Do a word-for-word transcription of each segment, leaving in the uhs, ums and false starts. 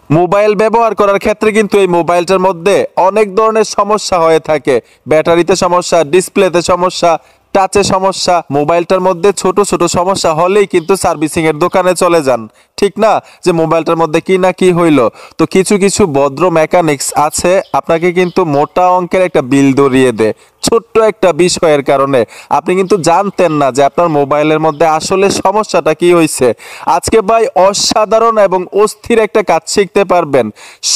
Mobile ব্যবহার করার ক্ষেত্রে কিন্তু এই মোবাইলটার মধ্যে অনেক ধরনের সমস্যা হয়ে থাকে। ব্যাটারিতে সমস্যা, ডিসপ্লেতে সমস্যা, টাচে সমস্যা। মোবাইলটার মধ্যে ছোট ছোট সমস্যা হলেই কিন্তু সার্ভিসিং এর দোকানে চলে যান, ঠিক না? যে মোবাইলটার মধ্যে কি না কি হইলো। তো কিছু কিছু ভদ্র মেকানিক্স আছে, আপনাকে কিন্তু মোটা অঙ্কের একটা বিল ধরিয়ে দেয় ছোট্ট একটা বিষয়ের কারণে। আপনি কিন্তু জানতেন না যে আপনার মোবাইলের মধ্যে আসলে সমস্যাটা কি হয়েছে। আজকে ভাই অসাধারণ এবং অস্থির একটা কাজ শিখতে পারবেন।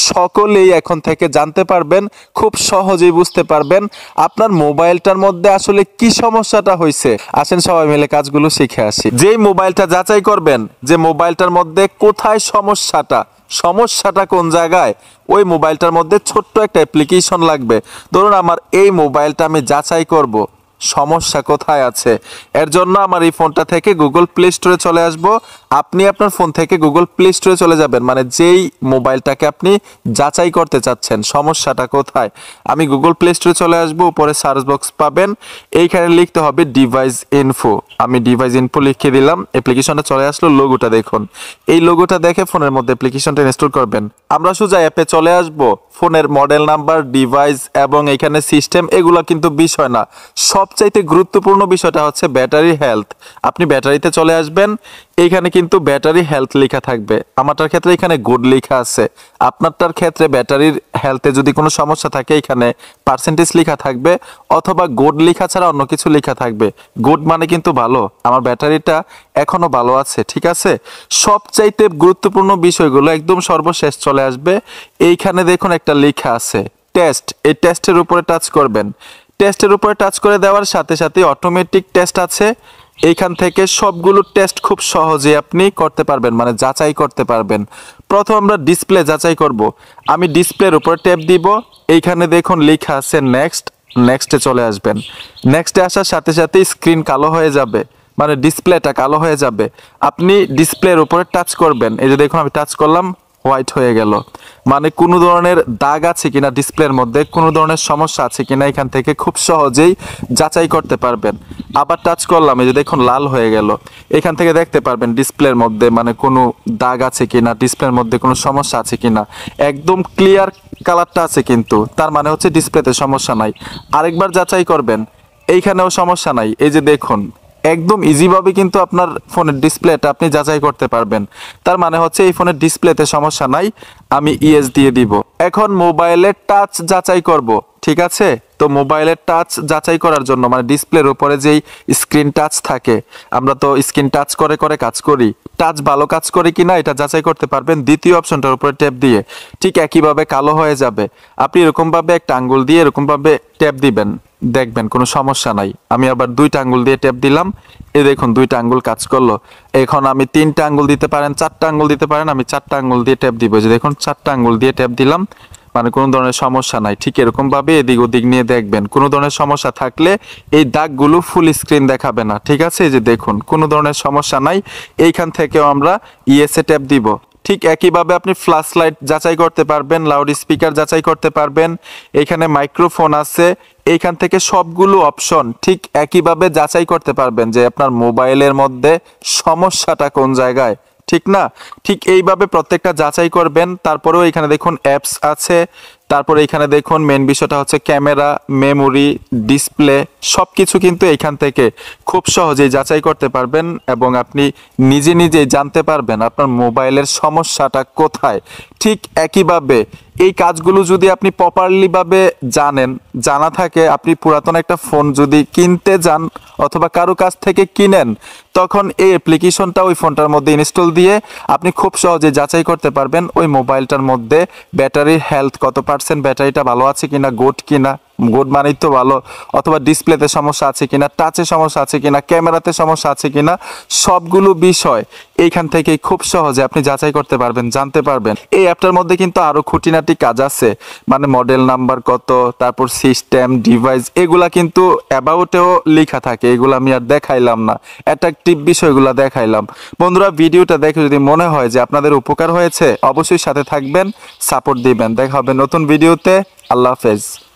সকলেই এখন থেকে জানতে পারবেন, খুব সহজেই বুঝতে পারবেন আপনার মোবাইলটার মধ্যে আসলে কি সমস্যাটা হয়েছে। আসেন সবাই মিলে কাজগুলো শিখে আসি। যেই মোবাইলটা যাচাই করবেন যে মোবাইলটার মধ্যে কোথায় সমস্যাটা, সমস্যাটা কোন জায়গায়, ওই মোবাইলটার মধ্যে ছোট্ট একটা অ্যাপ্লিকেশন লাগবে। ধরুন আমার এই মোবাইলটা আমি যাচাই করব সমস্যা কোথায় আছে। এর জন্য আমার এই ফোনটা থেকে গুগল প্লে স্টোরে চলে আসব। আপনি আপনার ফোন থেকে গুগল প্লে স্টোরে চলে যাবেন, মানে যেই মোবাইলটাকে আপনি যাচাই করতে চাচ্ছেন সমস্যাটা কোথায়। আমি গুগল প্লে স্টোরে চলে আসব, উপরে সার্চ বক্স পাবেন, এইখানে লিখতে হবে ডিভাইস ইনফো। আমি ডিভাইস ইনফো লিখে দিলাম, অ্যাপ্লিকেশনটা চলে আসলো। লোগোটা দেখুন, এই লোগোটা দেখে ফোনের মধ্যে অ্যাপ্লিকেশনটা ইনস্টল করবেন। আমরা সোজা অ্যাপে চলে আসব। ফোনের মডেল নাম্বার, ডিভাইস এবং এখানে সিস্টেম এগুলো কিন্তু বিষয় না, সবচাইতে গুরুত্বপূর্ণ বিষয়টা হচ্ছে ব্যাটারি হেলথ। আপনি ব্যাটারিতে চলে আসবেন, এইখানে কিন্তু ব্যাটারি হেলথ লেখা থাকবে। আমারটার ক্ষেত্রে এখানে গুড লেখা আছে। আপনারটার ক্ষেত্রে ব্যাটারির হেলথে যদি কোনো সমস্যা থাকে এখানে পার্সেন্টেজ লেখা থাকবে, অথবা গুড লেখা ছাড়া অন্য কিছু লেখা থাকবে। গুড মানে কিন্তু ভালো, আমার ব্যাটারিটা এখনো ভালো আছে, ঠিক আছে? সবচাইতে গুরুত্বপূর্ণ বিষয়গুলো একদম সর্বশেষ চলে আসবে। এইখানে দেখুন একটা লেখা আছে টেস্ট, এই টেস্টের উপরে টাচ করবেন। টেস্টের উপরে টাচ করে দেওয়ার সাথে সাথে অটোমেটিক টেস্ট আছে, এইখান থেকে সবগুলো টেস্ট খুব সহজে আপনি করতে পারবেন, মানে যাচাই করতে পারবেন। প্রথম আমরা ডিসপ্লে যাচাই করব। আমি ডিসপ্লের উপর ট্যাপ দিব, এইখানে দেখুন লেখা আছে নেক্সট, নেক্সটে চলে আসবেন। নেক্সটে আসার সাথে সাথে স্ক্রিন কালো হয়ে যাবে, মানে ডিসপ্লেটা কালো হয়ে যাবে। আপনি ডিসপ্লের উপরে টাচ করবেন, এই যে দেখুন আমি টাচ করলাম, হোয়াইট হয়ে গেল। মানে কোনো ধরনের দাগ আছে কিনা ডিসপ্লের মধ্যে, কোনো ধরনের সমস্যা আছে কিনা এখান থেকে খুব সহজেই যাচাই করতে পারবেন। আবার টাচ করলাম, এই যে দেখুন লাল হয়ে গেল। এখান থেকে দেখতে পারবেন ডিসপ্লের মধ্যে মানে কোনো দাগ আছে কিনা, ডিসপ্লের মধ্যে কোনো সমস্যা আছে কিনা। একদম ক্লিয়ার কালারটা আছে কিন্তু, তার মানে হচ্ছে ডিসপ্লেতে সমস্যা নাই। আরেকবার যাচাই করবেন, এইখানেও সমস্যা নাই। এই যে দেখুন একদম ইজিভাবে কিন্তু আপনার ফোনের ডিসপ্লেটা আপনি যাচাই করতে পারবেন। তার মানে হচ্ছে এই ফোনের ডিসপ্লেতে সমস্যা নাই। আমি ইয়েস দিয়ে দিব। এখন মোবাইলের টাচ যাচাই করব, ঠিক আছে? তো মোবাইলের টাচ যাচাই করার জন্য মানে ডিসপ্লের উপরে যেই স্ক্রিন টাচ থাকে, আমরা তো স্ক্রিন টাচ করে করে কাজ করি, টাচ ভালো কাজ করে কিনা এটা যাচাই করতে পারবেন দ্বিতীয় অপশনটার উপরে ট্যাপ দিয়ে। ঠিক একইভাবে কালো হয়ে যাবে, আপনি এরকমভাবে একটা আঙ্গুল দিয়ে এরকমভাবে ট্যাপ দিবেন, দেখবেন কোনো সমস্যা নাই। আমি আবার দুইটা আঙ্গুল দিয়ে ট্যাপ দিলাম, এই দেখুন দুইটা আঙ্গুল কাজ করলো। এখন আমি তিনটা আঙ্গুল দিতে পারেন, চারটা আঙ্গুল দিতে পারেন, আমি চারটা আঙ্গুল দিয়ে ট্যাপ দিব। যে দেখুন চারটা আঙ্গুল দিয়ে ট্যাপ দিলাম, মানে কোনো ধরনের সমস্যা নাই। ঠিক এরকম ভাবে এদিক ওদিক নিয়ে দেখবেন, কোনো ধরনের সমস্যা থাকলে এই দাগগুলো ফুল স্ক্রিন দেখাবে না, ঠিক আছে? এই যে দেখুন কোনো ধরনের সমস্যা নাই। এইখান থেকেও আমরা ইয়েসে ট্যাপ দিব। ঠিক একইভাবে আপনি ফ্ল্যাশ লাইট যাচাই করতে পারবেন, লাউড স্পিকার যাচাই করতে পারবেন, এখানে মাইক্রোফোন আছে, এইখান থেকে সবগুলো অপশন ঠিক একইভাবে যাচাই করতে পারবেন যে আপনার মোবাইলের মধ্যে সমস্যাটা কোন জায়গায়, ঠিক না? ঠিক এইভাবে প্রত্যেকটা যাচাই করবেন। তারপরেও এখানে দেখুন অ্যাপস আছে, তারপরে এখানে দেখুন মেন বিষয়টা হচ্ছে ক্যামেরা, মেমোরি, ডিসপ্লে, সব কিছু কিন্তু এখান থেকে খুব সহজেই যাচাই করতে পারবেন এবং আপনি নিজে নিজেই জানতে পারবেন আপনার মোবাইলের সমস্যাটা কোথায়। ঠিক একইভাবে এই কাজগুলো যদি আপনি প্রপারলিভাবে জানেন, জানা থাকে, আপনি পুরাতন একটা ফোন যদি কিনতে যান অথবা কারো কাছ থেকে কিনেন, তখন এই অ্যাপ্লিকেশনটা ওই ফোনটার মধ্যে ইনস্টল দিয়ে আপনি খুব সহজে যাচাই করতে পারবেন ওই মোবাইলটার মধ্যে ব্যাটারির হেলথ কত পার্সেন্ট, ব্যাটারিটা ভালো আছে কিনা, গুড কিনা, গুড মানেই তো ভালো, অথবা ডিসপ্লেতে সমস্যা আছে কিনা, টাচে সমস্যা আছে কিনা, ক্যামেরাতে সমস্যা আছে কিনা, সবগুলো বিষয় এইখান থেকে খুব সহজে আপনি যাচাই করতে পারবেন, জানতে পারবেন। এই অ্যাপটার মধ্যে কিন্তু আরো খুঁটিনাটি কাজ আছে, মানে মডেল নাম্বার কত, তারপর সিস্টেম, ডিভাইস, এগুলা কিন্তু অ্যাবাউটেও লেখা থাকে, এগুলো আমি আর দেখাইলাম না, অ্যাট্রাকটিভ বিষয়গুলো দেখাইলাম। বন্ধুরা ভিডিওটা দেখে যদি মনে হয় যে আপনাদের উপকার হয়েছে, অবশ্যই সাথে থাকবেন, সাপোর্ট দিবেন। দেখা হবে নতুন ভিডিওতে। আল্লাহ হাফেজ।